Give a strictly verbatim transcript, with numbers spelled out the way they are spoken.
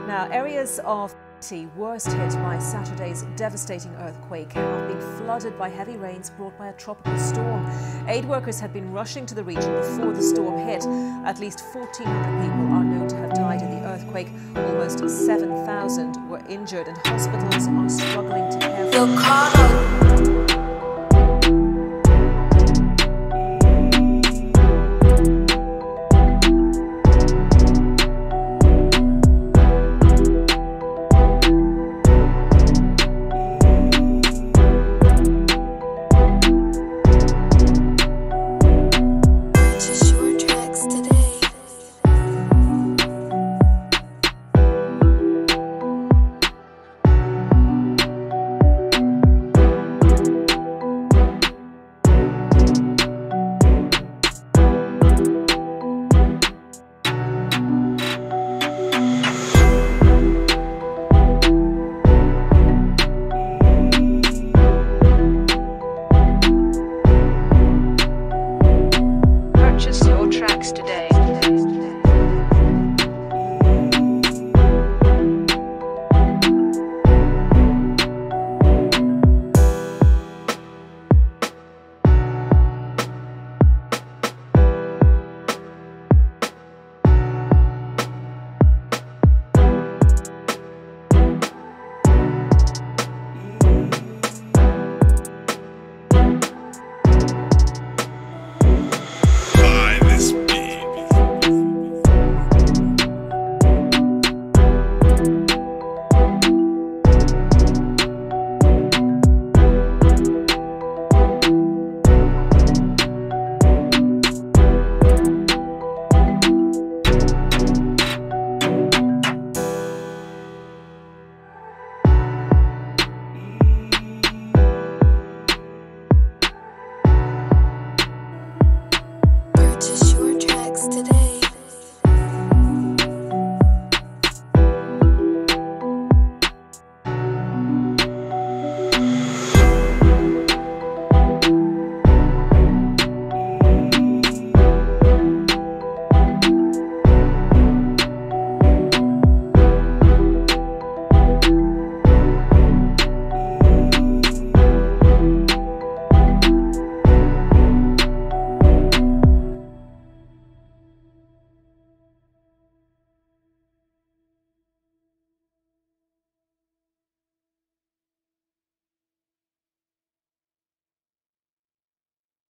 Now, areas of Haiti worst hit by Saturday's devastating earthquake have been flooded by heavy rains brought by a tropical storm. Aid workers had been rushing to the region before the storm hit. At least fourteen hundred people are known to have died in the earthquake. Almost seven thousand were injured and hospitals are struggling to care for them.